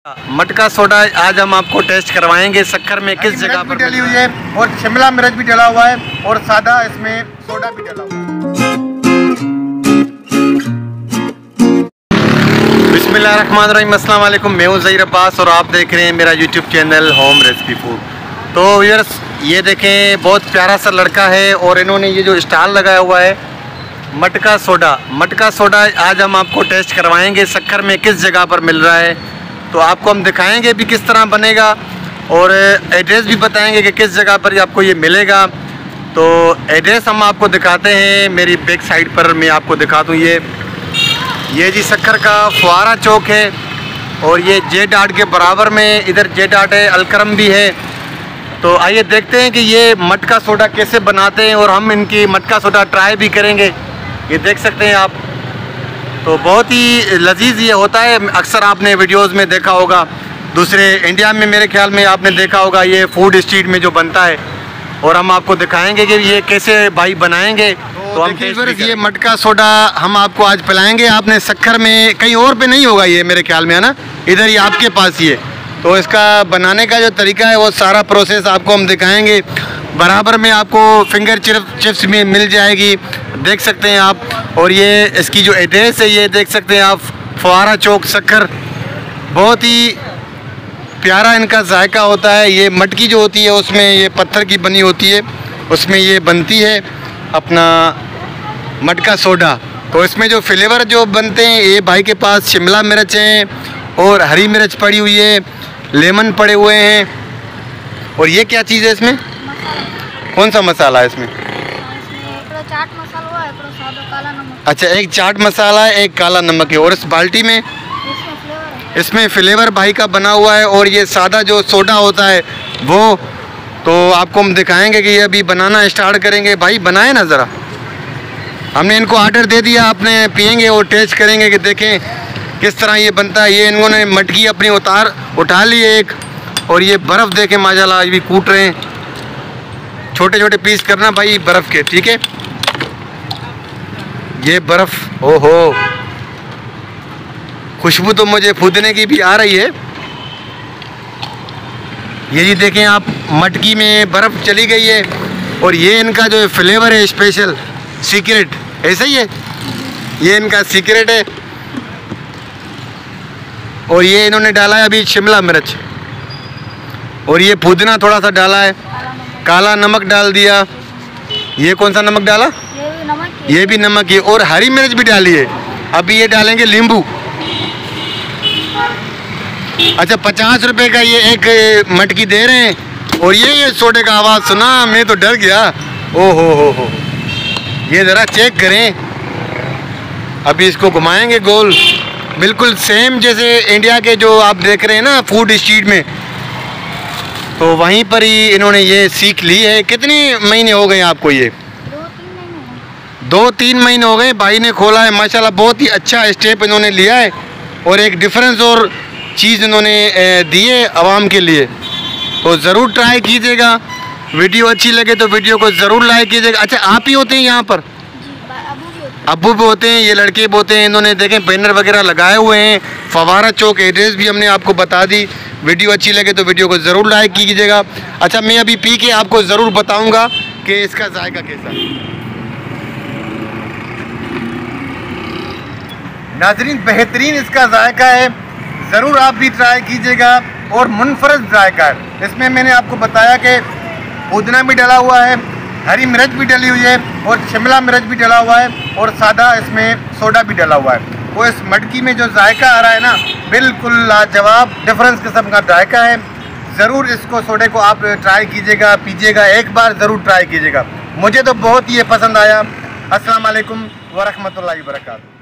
मटका सोडा आज हम आपको टेस्ट करवाएंगे। शक्कर में किस जगह पर डली हुई है और शिमला मिर्च भी डला हुआ है और सादा इसमें सोडा भी डला हुआ है। बिस्मिल्लाहिर्रहमानिर्रहीम, अस्सलाम वालेकुम। मैं हूं ज़हीर अब्बास और आप देख रहे हैं मेरा YouTube channel home recipe food. तो यार्स ये देखें, बहुत प्यारा सा लड़का है और इन्होंने ये जो स्टॉल लगाया हुआ है मटका सोडा आज हम आपको टेस्ट करवाएंगे। शक्कर में किस जगह पर मिल रहा है तो आपको हम दिखाएंगे भी किस तरह बनेगा और एड्रेस भी बताएंगे कि किस जगह पर आपको ये मिलेगा। तो एड्रेस हम आपको दिखाते हैं। मेरी बैक साइड पर मैं आपको दिखा दूँ, ये जी शक्कर का फुआरा चौक है और ये जेड आर्ट के बराबर में इधर जेड आर्ट है, अलकरम भी है। तो आइए देखते हैं कि ये मटका सोडा कैसे बनाते हैं और हम इनकी मटका सोडा ट्राई भी करेंगे। ये देख सकते हैं आप, तो बहुत ही लजीज ये होता है। अक्सर आपने वीडियोस में देखा होगा, दूसरे इंडिया में मेरे ख्याल में आपने देखा होगा ये फूड स्ट्रीट में जो बनता है और हम आपको दिखाएंगे कि ये कैसे भाई बनाएंगे। तो हम ये मटका सोडा हम आपको आज पिलाएंगे। आपने शक्कर में कहीं और पे नहीं होगा ये मेरे ख्याल में, है ना, इधर ही आपके पास ही है। तो इसका बनाने का जो तरीका है वो सारा प्रोसेस आपको हम दिखाएंगे। बराबर में आपको फिंगर चिप्स भी मिल जाएगी, देख सकते हैं आप। और ये इसकी जो एड्रेस है ये देख सकते हैं आप, फुआरा चौक शक्कर। बहुत ही प्यारा इनका जायका होता है। ये मटकी जो होती है उसमें ये पत्थर की बनी होती है, उसमें ये बनती है अपना मटका सोडा। तो इसमें जो फ्लेवर जो बनते हैं, ये भाई के पास शिमला मिर्च हैं और हरी मिर्च पड़ी हुई है, लेमन पड़े हुए हैं। और ये क्या चीज़ है इसमें, कौन सा मसाला है इसमें? चाट मसाला है, काला नमक। अच्छा, एक चाट मसाला है, एक काला नमक है। और इस बाल्टी में इसमें फ्लेवर भाई का बना हुआ है। और ये सादा जो सोडा होता है वो तो आपको हम दिखाएंगे कि ये अभी बनाना स्टार्ट करेंगे। भाई बनाए ना ज़रा, हमने इनको ऑर्डर दे दिया, आपने पियेंगे और टेस्ट करेंगे कि देखें किस तरह ये बनता है। ये इन्होंने मटकी अपनी उठा ली है एक, और ये बर्फ़ देखें माशाल्लाह ये भी कूट रहे हैं। छोटे छोटे पीस करना भाई बर्फ़ के, ठीक है। ये बर्फ़, ओहो खुशबू तो मुझे फूदने की भी आ रही है। ये जी देखें आप, मटकी में बर्फ़ चली गई है और ये इनका जो फ्लेवर है स्पेशल सीक्रेट, ऐसा ही है, ये इनका सीक्रेट है। और ये इन्होंने डाला है अभी शिमला मिर्च और ये पुदीना थोड़ा सा डाला है, काला नमक डाल दिया। ये कौन सा नमक डाला? ये भी नमक है। और हरी मिर्च भी डाली है। अभी ये डालेंगे नींबू। अच्छा, 50 रुपए का ये एक मटकी दे रहे हैं। और ये सोडे का आवाज़ सुना, मैं तो डर गया। ओ हो, ये ज़रा चेक करें। अभी इसको घुमाएंगे गोल, बिल्कुल सेम जैसे इंडिया के जो आप देख रहे हैं ना फूड स्ट्रीट में, तो वहीं पर ही इन्होंने ये सीख ली है। कितने महीने हो गए आपको? ये 2-3 महीने हो गए भाई ने खोला है। माशाल्लाह बहुत ही अच्छा स्टेप इन्होंने लिया है और एक डिफरेंस और चीज़ इन्होंने दी है आवाम के लिए। तो ज़रूर ट्राई कीजिएगा। वीडियो अच्छी लगे तो वीडियो को ज़रूर लाइक कीजिएगा। अच्छा, आप ही होते हैं यहाँ पर? अब्बू भी होते हैं, ये लड़के भी होते हैं। इन्होंने देखें बैनर वगैरह लगाए हुए हैं। फवारा चौक एड्रेस भी हमने आपको बता दी। वीडियो अच्छी लगे तो वीडियो को ज़रूर लाइक कीजिएगा। अच्छा, मैं अभी पी के आपको ज़रूर बताऊंगा कि इसका जायका कैसा है। नाजरीन, बेहतरीन इसका जायका है, ज़रूर आप भी ट्राई कीजिएगा और मुनफरद जायका है। इसमें मैंने आपको बताया कि पुदीना भी डला हुआ है, हरी मिर्च भी डली हुई है और शिमला मिर्च भी डला हुआ है और सादा इसमें सोडा भी डला हुआ है। वो इस मटकी में जो जायका आ रहा है ना, बिल्कुल लाजवाब डिफरेंस किस्म का जायका है। ज़रूर इसको सोडे को आप ट्राई कीजिएगा, पीजिएगा, एक बार ज़रूर ट्राई कीजिएगा। मुझे तो बहुत ही ये पसंद आया। अस्सलाम वालेकुम व रहमतुल्लाहि व बरकातहू।